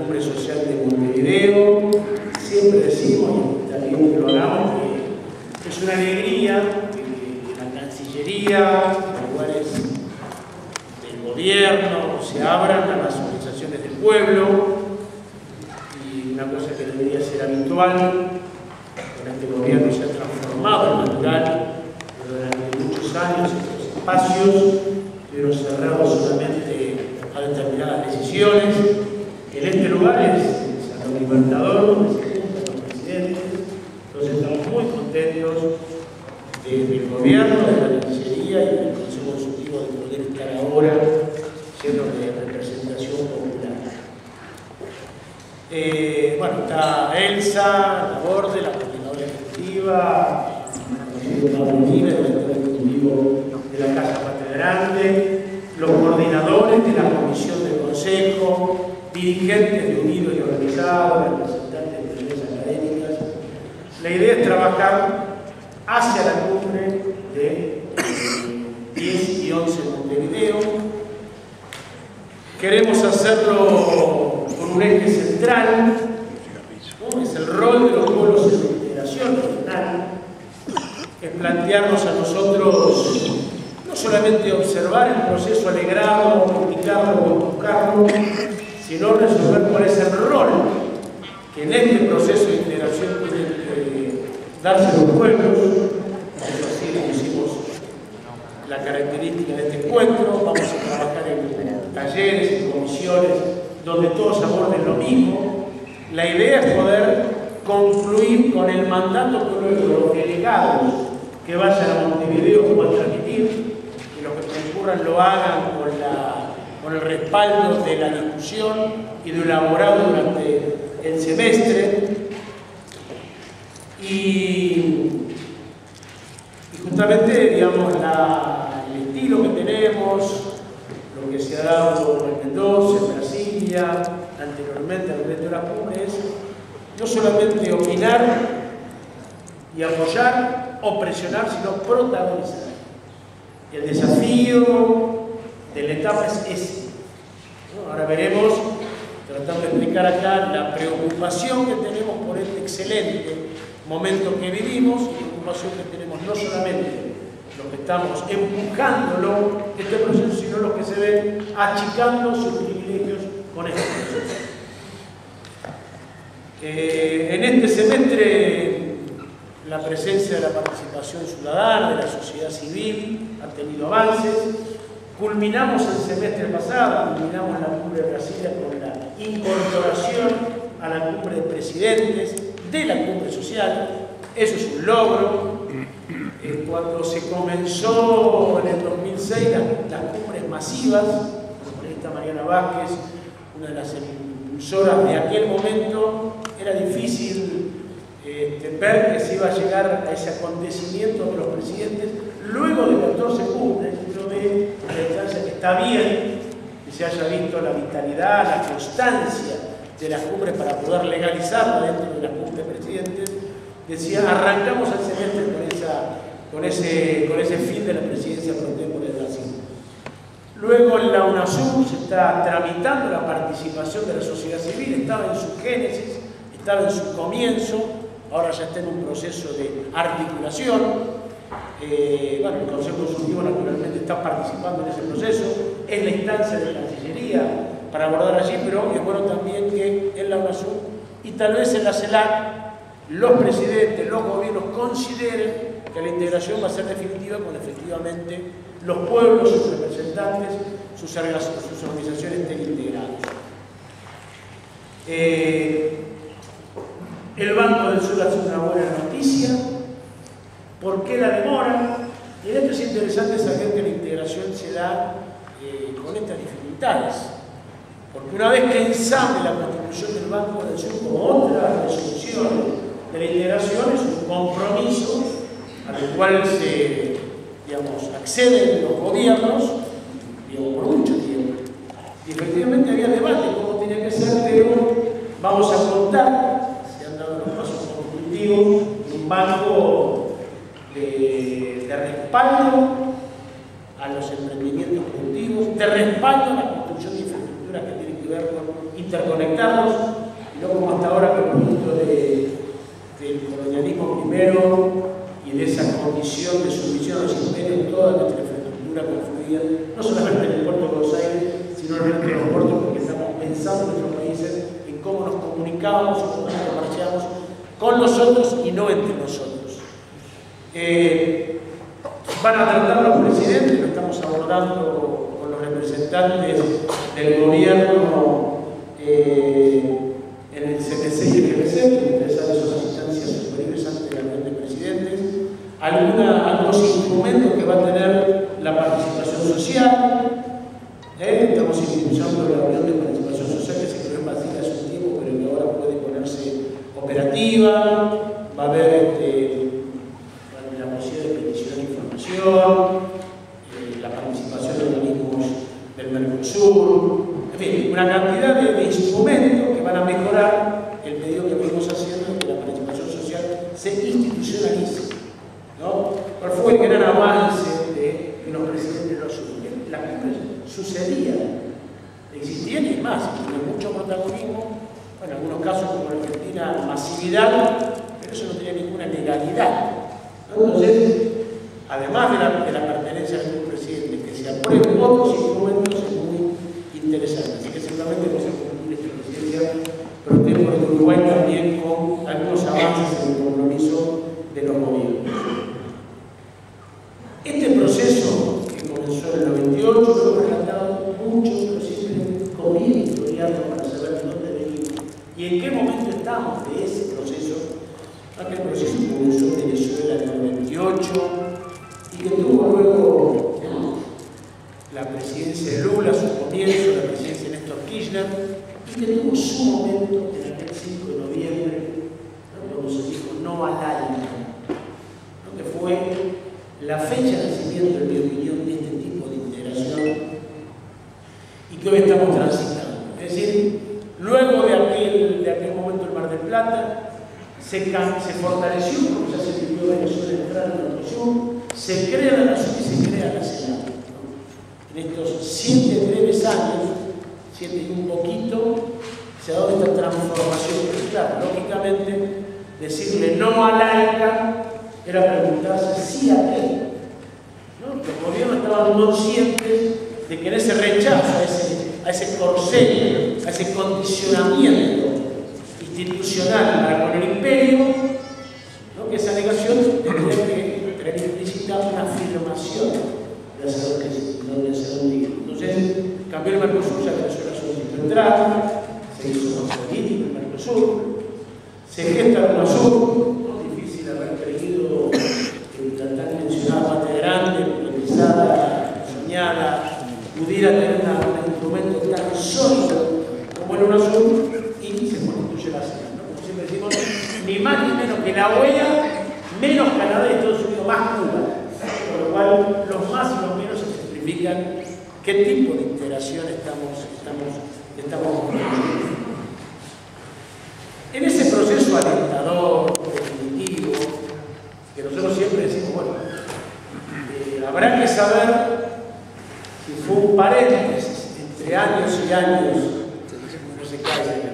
Cumbre Social de Montevideo. Siempre decimos, y también que lo hagamos, que es una alegría que la Cancillería, los lugares del gobierno, se abran a las organizaciones del pueblo, y una cosa que debería ser habitual. Este gobierno se ha transformado en natural, pero durante muchos años estos espacios fueron cerrados solamente a determinadas decisiones. En este lugar es San Libertador, donde se juntan los presidentes. Entonces estamos muy contentos del gobierno, de la Cancillería y del Consejo Consultivo de poder estar ahora siendo de representación popular. Bueno, está Elsa, la Borde, la coordinadora ejecutiva, el ejecutivo de la Casa Patria Grande, los coordinadores de la Comisión del Consejo, dirigentes de Unidos y Organizados, representantes de empresas académicas. La idea es trabajar hacia la cumbre de 10 y 11 de Montevideo. Queremos hacerlo con un eje central, ¿no? Es el rol de los pueblos en la integración regional, es plantearnos a nosotros no solamente observar el proceso, alegrarlo, criticarlo o buscarlo, sino resolver cuál es el rol que en este proceso de integración pueden darse los pueblos. Así le pusimos la característica de este encuentro. Vamos a trabajar en talleres, en comisiones, donde todos aborden lo mismo. La idea es poder concluir con el mandato que los delegados que vayan a Montevideo puedan transmitir, que los que concurran lo hagan con el respaldo de la discusión y de lo elaborado durante el semestre. Y justamente, digamos, el estilo que tenemos, lo que se ha dado en Mendoza, en Brasilia, anteriormente al resto de las cumbres, no solamente opinar y apoyar o presionar, sino protagonizar. El desafío de la etapa es ese, ¿no? Ahora veremos, tratando de explicar acá, la preocupación que tenemos por este excelente momento que vivimos, y la preocupación que tenemos no solamente los que estamos empujándolo, este proceso, sino los que se ven achicando sus privilegios con este proceso. En este semestre, la presencia de la participación ciudadana, de la sociedad civil, ha tenido avances. Culminamos el semestre pasado, culminamos la cumbre de Brasilia con la incorporación a la cumbre de presidentes de la cumbre social. Eso es un logro. Cuando se comenzó en el 2006 las cumbres masivas, la periodista Mariana Vázquez, una de las impulsoras de aquel momento, era difícil ver que se iba a llegar a ese acontecimiento de los presidentes luego de 14 cumbres. Yo veo la instancia que está bien que se haya visto la vitalidad, la constancia de las cumbres para poder legalizarla dentro de la cumbre de presidentes. Decía, arrancamos el semestre con ese fin de la presidencia pro tempore de Brasil. Luego en la UNASUR se está tramitando la participación de la sociedad civil, estaba en su génesis, estaba en su comienzo, ahora ya está en un proceso de articulación. Bueno, el Consejo Consultivo naturalmente está participando en ese proceso, es la instancia de la Cancillería para abordar allí, pero es bueno también que en la UNASUR y tal vez en la CELAC los presidentes, los gobiernos consideren que la integración va a ser definitiva cuando efectivamente los pueblos, sus representantes, sus organizaciones estén integrados. El Banco del Sur hace una buena noticia. ¿Por qué la demora? Y esto es interesante saber que la integración se da con estas dificultades. Porque una vez que ensamble la constitución del Banco del Sur como otra resolución de la integración, es un compromiso al cual se, acceden los gobiernos, por mucho tiempo. Y efectivamente había debate cómo tenía que ser, pero vamos a contar, se han dado los pasos constructivos, un banco de respaldo a los emprendimientos productivos, de respaldo a la construcción de infraestructura infraestructuras que tienen que ver con interconectarlos, y no como hasta ahora, que producto del colonialismo primero y de esa condición de sumisión a los imperios, toda nuestra infraestructura confluida, no solamente en el puerto de Buenos Aires, sino en el resto de los puertos, porque estamos pensando en nuestros países en cómo nos comunicamos, cómo nos comerciamos con nosotros y no entre nosotros. Van a tratar los presidentes, lo estamos abordando con los representantes del gobierno en el CPC y el GPC, que ustedes saben son las instancias superiores antes de la reunión de presidentes, algunos instrumentos que va a tener la participación social. Estamos impulsando la reunión de participación social que se creó en Brasil hace un tiempo, pero que ahora puede ponerse operativa. Va a haber la posibilidad de petición de información, la participación de organismos del Mercosur, en fin, una cantidad de instrumentos que van a mejorar el pedido que venimos haciendo de que la participación social se institucionalice, ¿no? ¿Cuál fue el gran avance de que los presidentes lo asumen? Las cumbres sucedían, existían y más, con mucho protagonismo, en algunos casos como en Argentina, masividad, pero eso no tenía ninguna legalidad, ¿no? Entonces, además de la pertenencia de un presidente, que se aprueben otros instrumentos es muy interesante. Así que seguramente vamos a concluir esta presidencia, pero tenemos en Uruguay también con algunos avances en el compromiso de los gobiernos. Este proceso que comenzó en el 98, lo hemos relatado mucho, pero siempre conviene historiarlo para saber de dónde venimos y en qué momento estamos de ese proceso. Aquel proceso que comenzó en Venezuela en el 98 y que tuvo luego la presidencia de Lula, su comienzo, la presidencia de Néstor Kirchner, y que tuvo su momento en aquel 5 de noviembre, ¿no? Cuando se dijo no al AICA, ¿no? Que fue la fecha de nacimiento, en mi opinión, de este tipo de integración y que hoy estamos transitando. Es decir, luego de aquel momento el Mar del Plata, se fortaleció, como ya se vivió Venezuela entrar en la Nación, se crea la Nación y se crea la CELAC. En estos 7 breves años, 7 y un poquito, se ha dado esta transformación. Pero claro, lógicamente, decirle no a AICA era preguntarse sí a qué, ¿no? Los gobiernos estaban conscientes de que en ese rechazo, a ese corsé, a ese condicionamiento institucional para con el imperio, ¿no? Que esa negación tendría que tener implícita una afirmación de hacer un día. Entonces, cambió el Mercosur, ya Venezuela solicitó entrar, se hizo más político el Mercosur, se gesta el UNASUR, ¿no? Difícil haber creído que la tan mencionada Pate Grande, politizada, soñada, pudiera tener un instrumento tan sólido como el UNASUR y se constituye la CELAC, ¿no? Como siempre decimos, ni más ni menos que la OEA, menos Canadá y Estados Unidos, más Cuba. Por lo cual, los más y los menos ejemplifican qué tipo de integración estamos construyendo. En ese proceso alentador, definitivo, que nosotros siempre decimos, bueno, habrá que saber si fue un paréntesis entre años y años, no se cae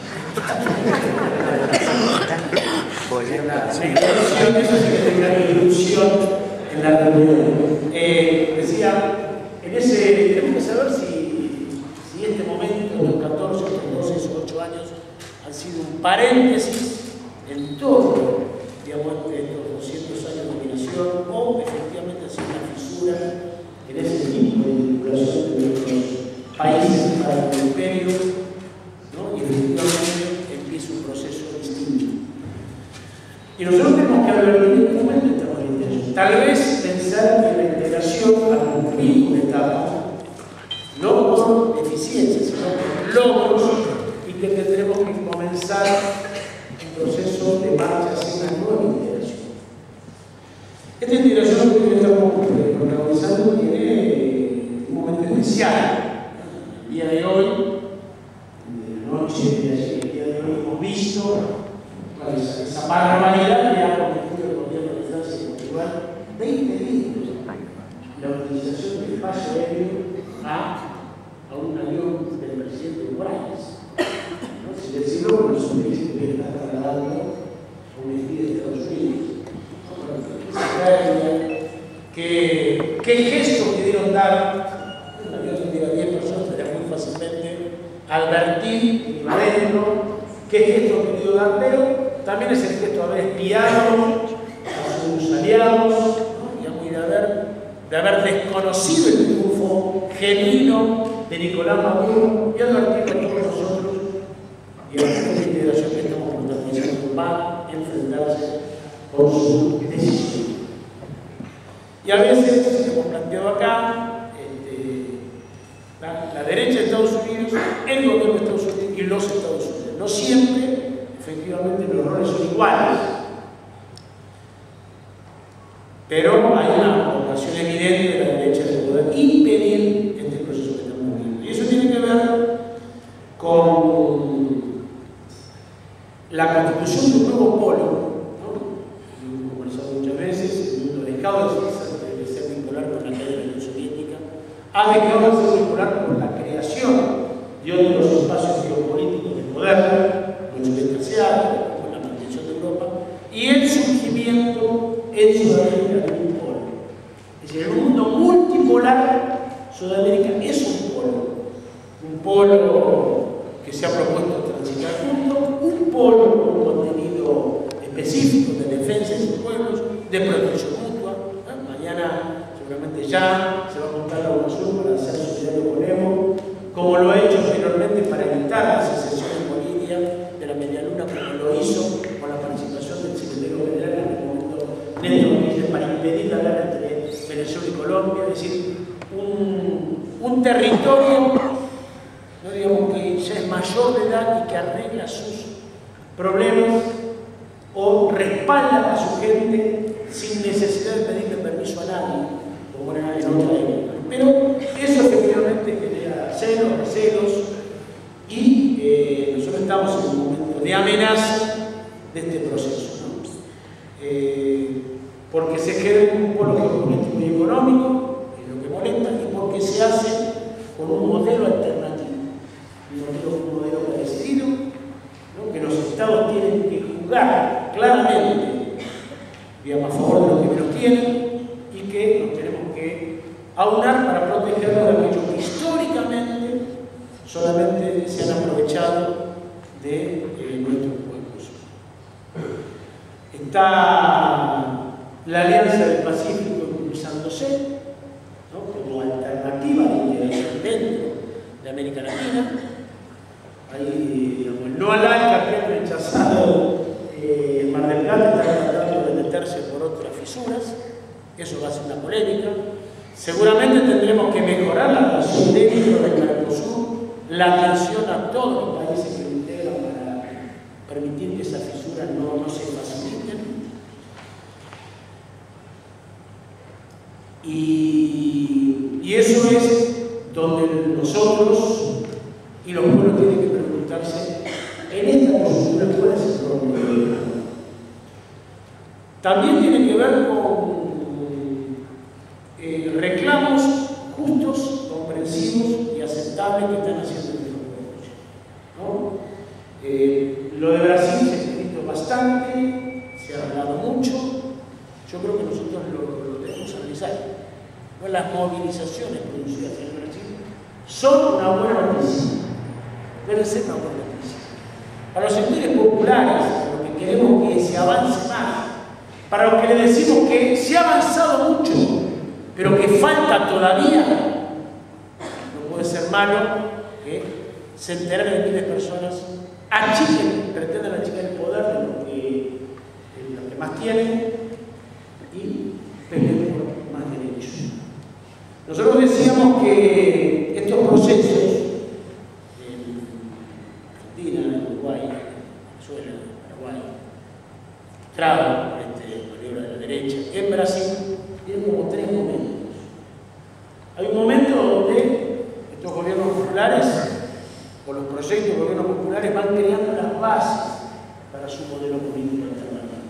eso sí que tenía una ilusión en la reunión. Decía, tenemos que saber si este momento, los 14, los 12, 8 años, han sido un paréntesis en todo, digamos, de estos 200 años de dominación, o efectivamente ha sido una fisura en ese tipo de vinculación de nuestros países para el imperio, ¿no? Y efectivamente empieza un proceso distinto. Y nosotros tenemos que advertir en qué momento estamos en integración. Tal vez pensar que la integración al cumplir una etapa, no por eficiencia, sino por logros, y que tendremos que comenzar un proceso de marcha hacia una nueva integración. Esta integración que estamos protagonizando tiene un momento especial. El día de hoy, de la noche de ayer, el día de hoy hemos visto esa barbaridad que ha cometido el gobierno de Francia y Portugal de impedir la utilización del espacio aéreo a un avión del países que vienen trasladando a un espía de Estados Unidos. ¿Qué gesto pudieron dar? Una avión de 10 personas era muy fácilmente advertir y adentro qué gesto han querido dar, pero también es el gesto de haber espiado a sus aliados, ¿no? de haber desconocido el triunfo genuino de Nicolás Maduro y advertir a todos nosotros y a la integración que estamos protagonizando va a enfrentarse con su decisión. Y a veces, como planteado acá, la derecha de Estados Unidos, el gobierno de Estados Unidos y los Estados Unidos. No siempre, efectivamente, los roles son iguales. Pero hay una vocación evidente de la derecha de poder impedir este proceso que estamos viviendo. Y eso tiene que ver con la constitución de un nuevo polo, ¿no? Hemos conversado muchas veces, el mundo ha dejado de ser bipolar con la caída de la Unión Soviética, ha dejado de ser bipolar con la creación de otros espacios geopolíticos de poder, como el sudeste asiático, con la mantención de Europa, y el surgimiento en Sudamérica de un polo. Es decir, el mundo multipolar, Sudamérica es un polo que se ha propuesto transitar junto, un polo con un contenido específico de defensa de sus pueblos, de protección mutua. Mañana seguramente ya se va a montar la UNASUR para hacer solidario con Evo, como lo ha hecho anteriormente para evitar la secesión en Bolivia de la Media Luna, como lo hizo con la participación del secretario general en el momento Néstor, para impedir la guerra entre Venezuela y Colombia, es decir, un territorio, no digamos que ya es mayor de edad y que arregla sus problemas o respalda a su gente sin necesidad de pedirle permiso a nadie, como era en otra época. Pero eso efectivamente genera celos, recelos, y nosotros estamos en un momento de amenaza de este proceso, ¿no? Porque se genera un polo geopolítico y económico, es lo que molesta, y porque se hace con un modelo alternativo, un modelo parecido, ¿no? Que los estados tienen que jugar claramente, digamos, a favor de los que menos tienen, y que nos tenemos que aunar para protegernos de aquellos que históricamente solamente se han aprovechado de nuestros pueblos. Está la Alianza del Pacífico impulsándose, ¿no? Como alternativa de integración dentro de América Latina. Ahí, digamos, el no al ALCA que han rechazado el Mar del Plata está tratando de meterse por otras fisuras. Eso va a ser una polémica. Seguramente tendremos que mejorar la relación dentro del Mercosur, la atención a todos los países que lo integran para permitir que esas fisuras no se faciliten. Y eso es donde nosotros y los pueblos tienen que preguntarse en esta coyuntura cuál es el problema. También tiene que ver con reclamos justos, comprensivos y aceptables que están haciendo nuestros pueblos, ¿no? Lo de Brasil se ha escrito bastante, se ha hablado mucho. Yo creo que nosotros lo debemos analizar, ¿no? Las movilizaciones producidas en Brasil son una buena noticia, deben ser una buena noticia. Para los sectores populares, para los que queremos que se avance más, para los que le decimos que se ha avanzado mucho, pero que falta todavía, no puede ser malo que centenares de miles de personas pretendan achicar el poder de los que más tienen y peleen por más derechos. Nosotros decíamos que estos procesos en Argentina, en Uruguay, en Venezuela, en Paraguay, traban por este maniobra de la derecha, en Brasil tienen como tres momentos. Hay un momento donde estos gobiernos populares, o los proyectos de gobiernos populares, van creando las bases para su modelo político alternativo.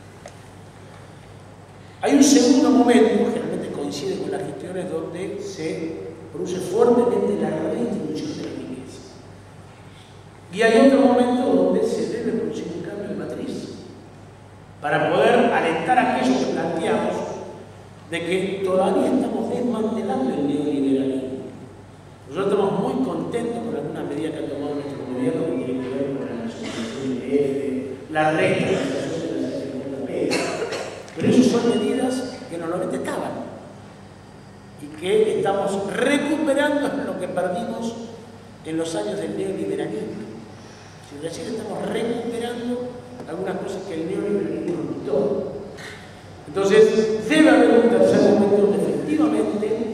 Hay un segundo momento, generalmente coincide con las gestiones, donde se produce fuertemente la redistribución de la riqueza. Y hay otro momento donde se debe debe producir un cambio de matriz para poder alentar a aquellos que planteamos de que todavía estamos desmantelando el neoliberalismo. Nosotros estamos muy contentos con algunas medidas que ha tomado nuestro gobierno que tienen que ver con la nacionalización del IPF, la reestructuración de las AFP, pero esas son medidas que normalmente estaban y que estamos recuperando lo que perdimos en los años del neoliberalismo. Si recién estamos recuperando algunas cosas que el neoliberalismo nos quitó. Entonces, debe haber un tercer momento donde efectivamente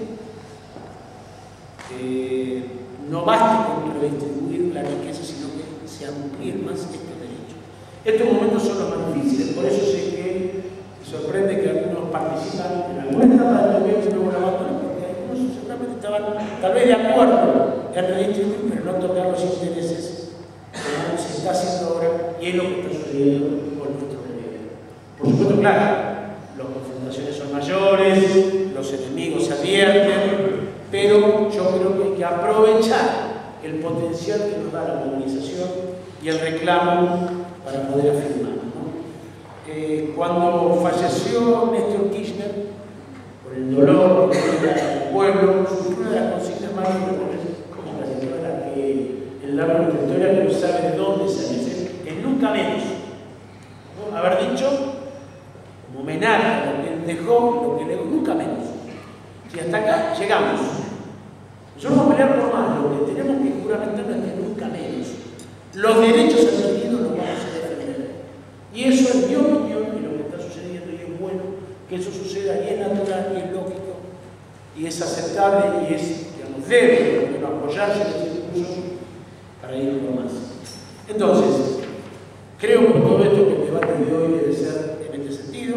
no basta con redistribuir la riqueza, sino que se amplíen más estos derechos. Estos momentos son los más difíciles, por eso sé que me sorprende que algunos participan en alguna etapa del gobierno y luego la abandonan, porque algunos seguramente estaban tal vez de acuerdo en redistribuir, pero no tocar los intereses como se está haciendo ahora y es lo que está sucediendo con nuestro gobierno. Por supuesto, claro, las confrontaciones son mayores, los enemigos se advierten, pero yo creo que hay que aprovechar el potencial que nos da la movilización y el reclamo para poder afirmar, ¿no? Cuando falleció Néstor Kirchner, por el dolor del pueblo, surgió una de las consignas más importantes como la que el largo de nuestra historia no sabe de dónde sale, el nunca menos, ¿no? Haber dicho como homenaje a lo que él dejó, lo que le dejó, nunca menos. Si hasta acá llegamos, nosotros vamos a pelear por más, lo que tenemos que juramentarnos es que nunca menos. Los derechos adquiridos los vamos a defender. Y eso es mi opinión y lo que está sucediendo, y es bueno que eso suceda, y es natural, y es lógico, y es aceptable, y es, digamos, debe apoyarse en este discurso para ir por más. Entonces, creo con todo esto que el debate de hoy debe ser en este sentido.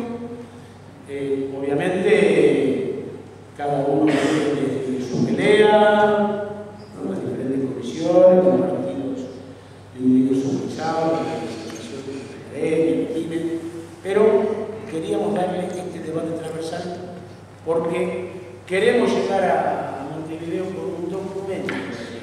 Obviamente, cada uno tiene su pelea, ¿no? Las diferentes comisiones, los partidos jurídicos organizados, las asociaciones de academia, pymes, pero queríamos darle este debate transversal porque queremos llegar a Montevideo con un documento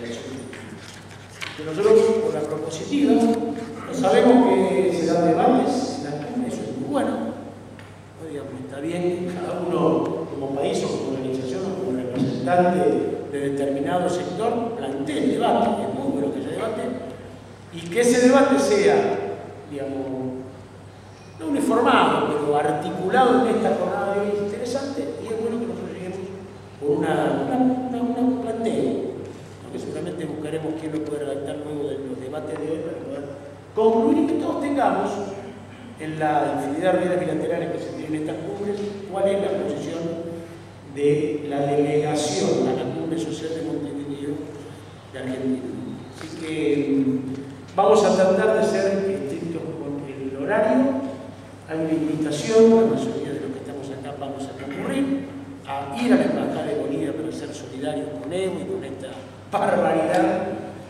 que nosotros, por la propositiva, no sabemos que se dan debates en la Cámara, eso es muy bueno. ¿No? Digamos, está bien que cada uno, como país o como organización o como representante de determinado sector, plantee el debate, es muy bueno que haya debate, y que ese debate sea, digamos, no uniformado, pero articulado en esta jornada de hoy interesante, y es bueno que nosotros lleguemos con un planteo, que seguramente buscaremos quién lo puede redactar luego de los debates de hoy para poder concluir y que todos tengamos en la infinidad de redes bilaterales que se tienen en estas cumbres cuál es la posición de la delegación a la Cumbre Social de Montevideo de Argentina. Así que vamos a tratar de ser estrictos con el horario. Hay una invitación, la mayoría de los que estamos acá vamos a concurrir a ir a la Embajada de Bolivia para ser solidarios con Evo y con esta barbaridad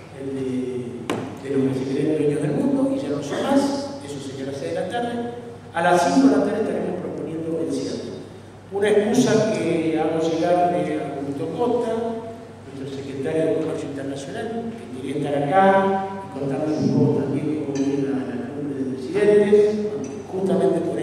de los que se creen dueños del mundo, y ya no son más, eso sería a las 6 de la tarde. A las 5 de la tarde estaremos proponiendo el cierre. Una excusa que hago llegar de Augusto Costa, nuestro secretario de Comercio Internacional, que quería estar acá y contarnos un poco también cómo viene la cumbre de presidentes, justamente por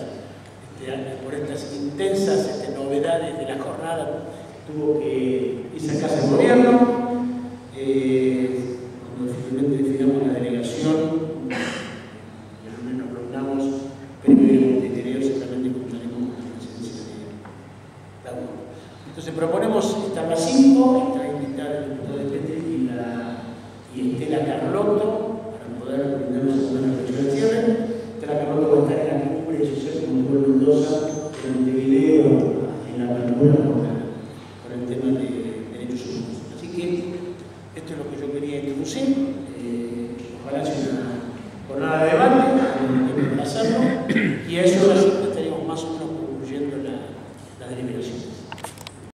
estas intensas novedades de la jornada, tuvo que irse a casa del gobierno. Cuando finalmente definamos la delegación, y al menos nos reunamos, primero en Montevideo, seguramente contaremos con la presencia de la UNO. Entonces proponemos estar las 5, está invitada el diputado de Petri y Estela Carlotto, para poder brindarnos una reflexión al cierre. Estela Carlotto va a estar en la cumbre social con Manuel Mendoza en Montevideo, en la apertura por el tema de derechos humanos. Así que esto es lo que yo quería introducir.